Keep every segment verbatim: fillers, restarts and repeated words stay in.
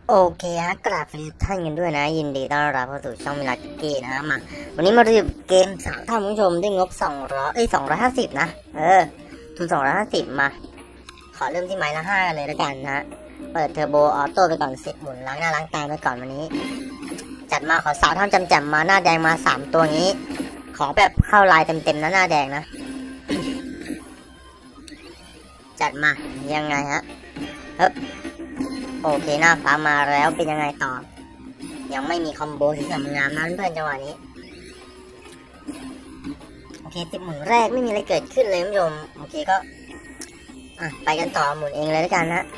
โอเคฮะกราบสวัสดีท่านกันด้วยนะยินดีต้อนรับเข้าสู่ช่องมิลาเกะนะมาวันนี้มารีวิวเกมสามท่านผู้ชมด้วยงบสองร้อยเอ้ยสองร้อยห้าสิบนะเออทุนสองร้อยห้าสิบมาขอเริ่มที่ไม้ละห้าเลยแล้วกันนะเปิดเทอร์โบออโต้ไปก่อนสิบหมุนล้างหน้าล้างตาไปก่อนวันนี้จัดมาขอสาวท่านจำๆมาหน้าแดงมาสามตัวนี้ขอแบบเข้าลายเต็มๆนะหน้าแดงนะ จัดมายังไงฮะเฮ้ยโอเคหน้าฟ้ามาแล้วเป็นยังไงต่อยังไม่มีคอมโบที่สวยงามนั้นเพื่อนจังหวะนี้โอเคสิบหมุนแรกไม่มีอะไรเกิดขึ้นเลยคุณผู้ชมโอเคก็อ่ะไปกันต่อหมุนเองเลยแล้วกันนะ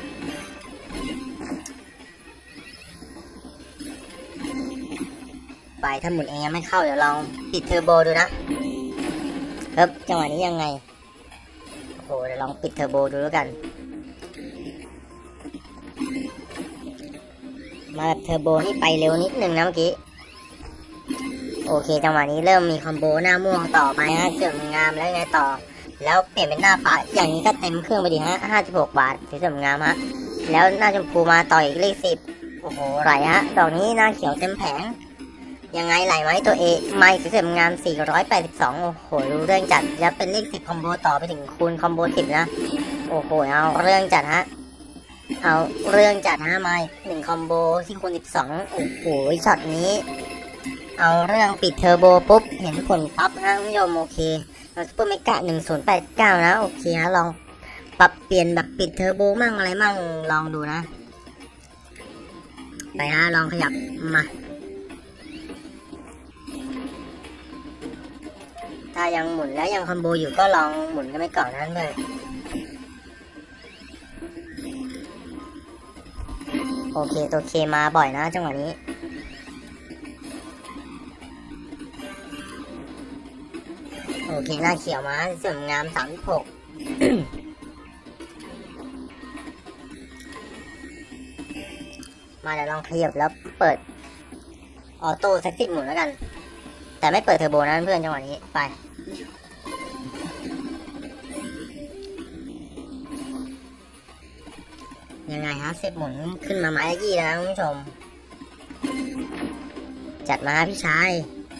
ไปถ้าหมุนเองยังไม่เข้าเดี๋ยวลองปิดเทอร์โบดูนะครับจังหวะนี้ยังไงโอ้โหเดี๋ยวลองปิดเทอร์โบดูแล้วกันมาแบบเทอร์โบนี่ไปเร็วนิดนึงนะเมื่อกี้โอเคจังหวะนี้เริ่มมีคอมโบหน้าม่วงต่อไปฮะเสื่อมงามแล้วไงต่อแล้วเปลี่ยนเป็นหน้าฟ้าอย่างนี้ก็เต็มเครื่องไปดีฮะห้าสิบหกบาทเสื่อมงามฮะแล้วหน้าชมพูมาต่ออีกเลขสิบโอ้โหไหลฮะดอกนี้หน้าเขียวเต็มแผงยังไงไหลไหมตัวเอไม่เสื่อมงามสี่ร้อยแปดสิบสองโอ้โหรู้เรื่องจัดแล้วเป็นเลขสิบคอมโบต่อไปถึงคูณคอมโบสิบนะโอ้โหเอาเรื่องจัดฮะเอาเรื่องจัดห้าไม้หนึ่งคอมโบที่คูณสิบสองโอ้โหช็อตนี้เอาเรื่องปิดเทอร์โบปุ๊บเห็นผลปั๊บนะคุณผู้ชมโอเคเราซุปเปอร์เมกะหนึ่งศูนย์แปดเก้านะโอเคนะลองปรับเปลี่ยนแบบปิดเทอร์โบมั่งอะไรมั่งลองดูนะไปฮะลองขยับมาถ้ายังหมุนแล้วยังคอมโบอยู่ก็ลองหมุนกันไปก่อนนั้นเลยโอเคตัวเคมาบ่อยนะจังหวะนี้โอเคหน้าเขียวมาสวยงามสามสิบหก มาเดี๋ยวลองขยับแล้วเปิดออโต้สักสิบหมุนแล้วกันแต่ไม่เปิดเทอร์โบนะเพื่อนจังหวะนี้ไปยังไงฮะเซตหมุนขึ้นมาไม้ละยี่แล้วคุณผู้ชมจัดมาพี่ชาย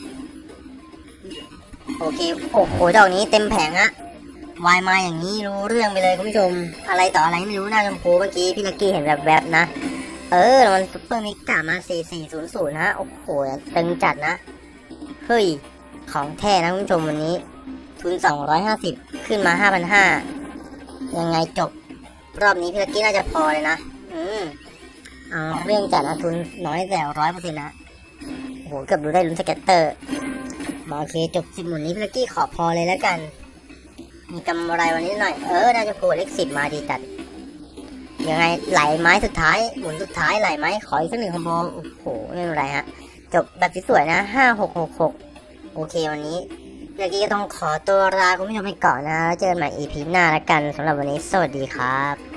โอเคโอ้โหดอกนี้เต็มแผงอะวายมาอย่างนี้รู้เรื่องไปเลยคุณผู้ชมอะไรต่ออะไรไม่รู้หน้าชมพูเมื่อกี้พี่ลักกี้เห็นแบบแบบนะเออมันซุปเปอร์มิกะมาสี่สี่ศูนย์ศูนย์ฮะโอ้โหตึงจัดนะเฮ้ยของแท้นะคุณผู้ชมวันนี้ทุนสองร้อยห้าสิบขึ้นมาห้าพันห้ายังไงจบรอบนี้พี่ลักกี้น่าจะพอเลยนะอืมเอาเรื่องจัดนะทุนน้อยแต่ร้อยเปอร์เซ็นต์นะโอ้โหเกือบดูได้ลุ้นสเก็ตเตอร์โอเคจบสิบหมุนนี้พี่ลักกี้ขอพอเลยแล้วกันมีกำไรวันนี้หน่อยเออน่าจะโผล่เลขสิบมาดีจัดยังไงไหลไม้สุดท้ายหมุนสุดท้ายไหลไม้ขออีกสักหนึ่งคอมโบโอ้โหไม่เป็นไรฮะจบแบบสวยๆนะห้าหกหกหกโอเควันนี้พี่ลักกี้ก็ต้องขอตัวลาคุณผู้ชมไปก่อนนะแล้วเจอกันใหม่ อี พี หน้าแล้วกันสำหรับวันนี้สวัสดีครับ